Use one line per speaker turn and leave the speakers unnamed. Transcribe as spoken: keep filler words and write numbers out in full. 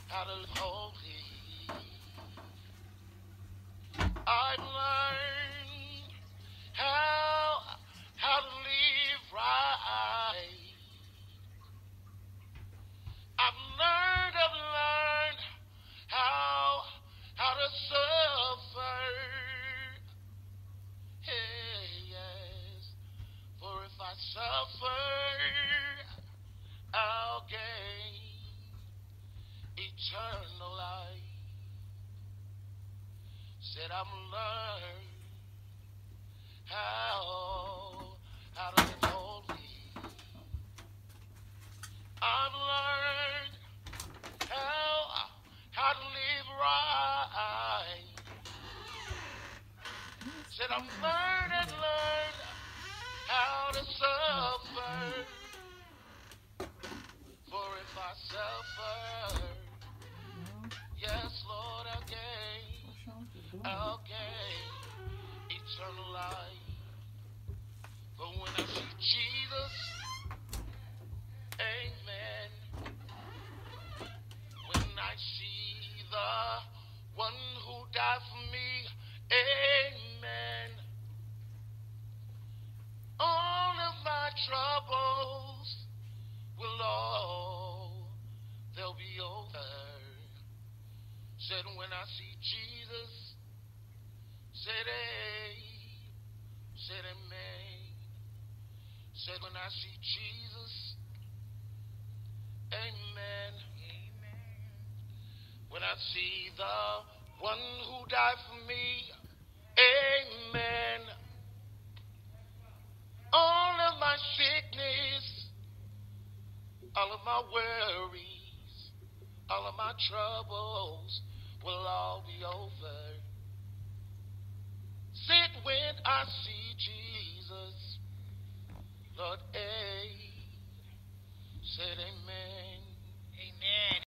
how to live holy. I've learned how how to live right. I've learned, I've learned how how to suffer. Hey, yes. For if I suffer, I'll gain eternal life. Said I'm learned how how to live holy. I've learned how how to live right. Said I'm learned and learned how to suffer. For if I suffer, yes, Lord, I'll gain, I'll gain eternal life. But when I see Jesus, amen. When I see the one who died for me, amen. All of my troubles will all, they'll be over. Said when I see Jesus, said hey, said amen. Said when I see Jesus, amen. Amen. When I see the one who died for me, amen. All of my sickness, all of my worries, all of my troubles will all be over. Said when I see Jesus, Lord, A, said amen. Amen.